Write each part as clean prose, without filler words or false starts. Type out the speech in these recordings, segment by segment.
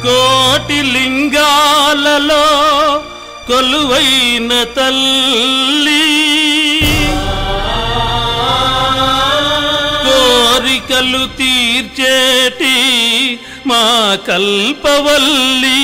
కోటి లింగాలలో కొలువైన తల్లి కోరికలు తీర్చేటి మా కల్పవల్లి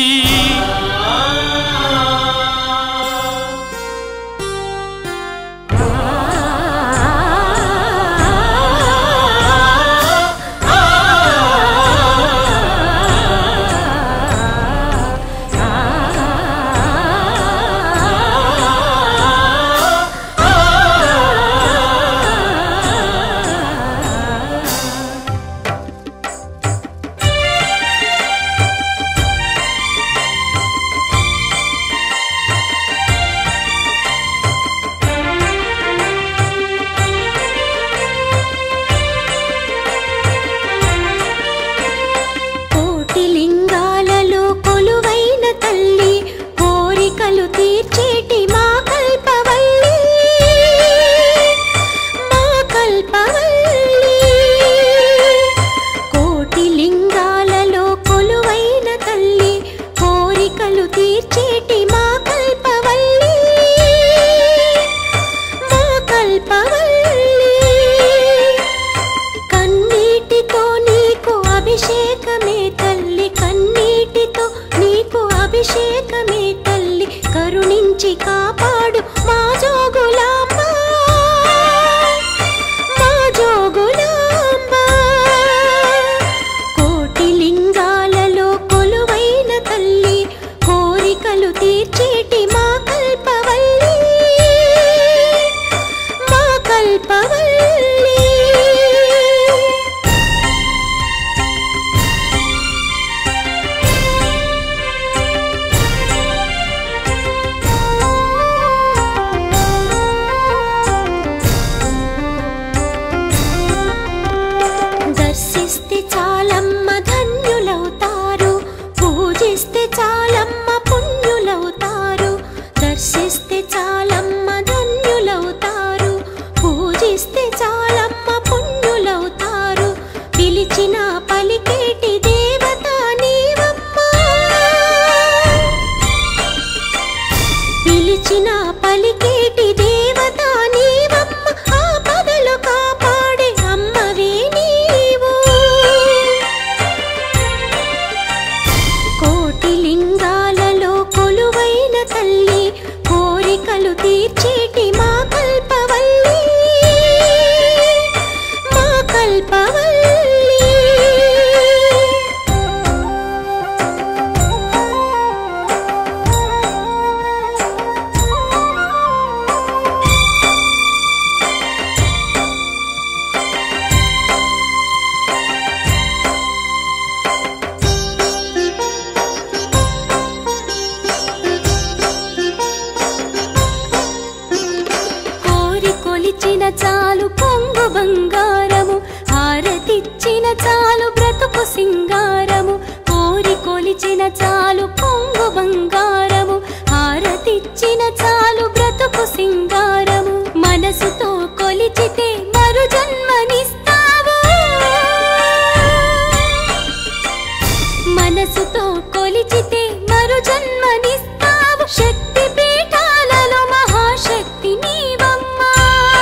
అభిషేకమే తల్లి కరుణించి కాపాడు మా జోగులాంబ మా జోగులాంబ కోటి లింగాలలో కొలువైన తల్లి కోరికలు తీర్చేటి మా కల్పవల్లి మా కల్పవల్లి దర్శిస్తే చాలమ్మ ధన్యులవుతారు పూజిస్తే చాలమ్మ పుణ్యులవుతారు దర్శిస్తే చాలమ్మ ధన్యులవుతారు పూజిస్తే చాలమ్మ పుణ్యులవుతారు పిలిచిన పలికేటి దేవత నీవమ్మ పిలిచిన పలికేటి దేవత నీవమ్మ ఆపదలు కాపాడే అమ్మవే నీవు కోటి లింగాలలో కొలువైన తల్లి కోరికలు తీర్చేటి మా కల్పవల్లి మా కల్పవల్లి కోరి కొలిచిన చాలు పొంగు బంగారము హారతిచ్చిన చాలు బ్రతుకు సింగారము కోరి కొలిచిన చాలు పొంగు బంగారము హారతిచ్చిన చాలు బ్రతుకు సింగారము మనసుతో కొలిచితే మరు జన్మనిస్తావు మనసుతో కొలిచితే మరు జన్మనిస్తావు శక్తి పీఠాలలో మహాశక్తి నీవమ్మా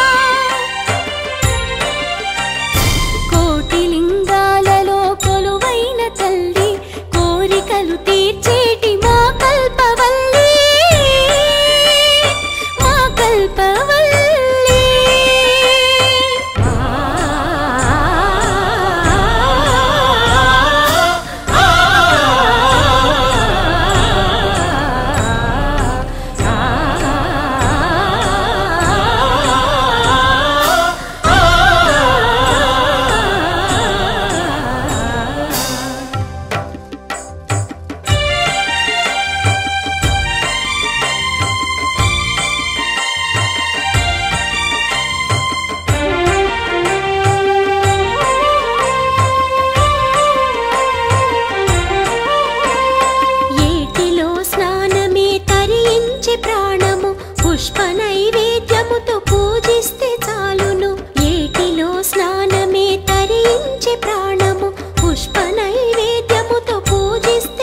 కోటి లింగాలలో కొలువైన తల్లి కోరికలు తీర్చేటి మా కల్పవల్లి మా కల్పవల్లి ఏటిలో స్నానమే తరించే ప్రాణము పుష్ప నైవేద్యముతో పూజిస్తే చాలును ఏటిలో స్నానమే తరించే ప్రాణము పుష్ప నైవేద్యముతో పూజిస్తే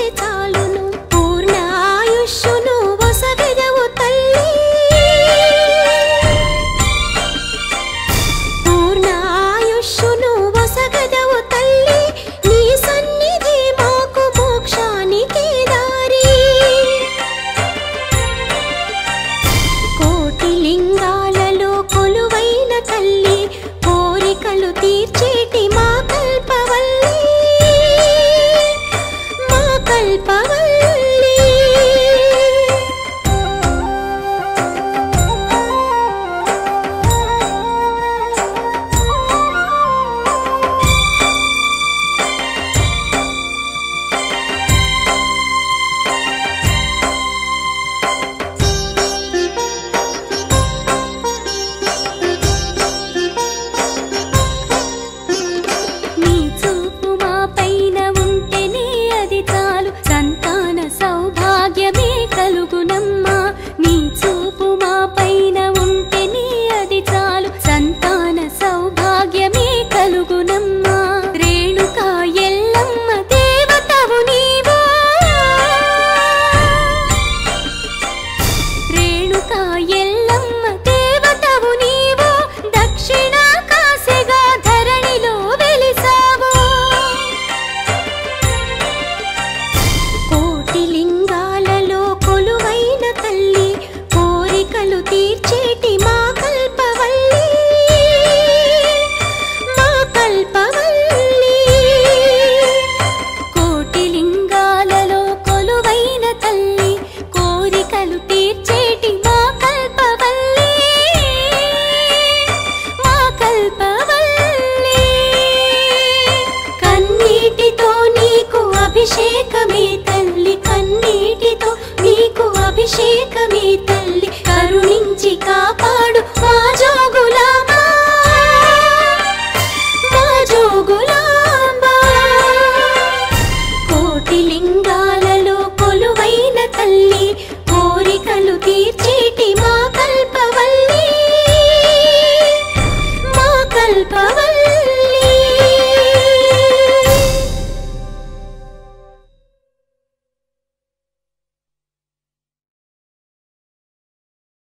ఇంకా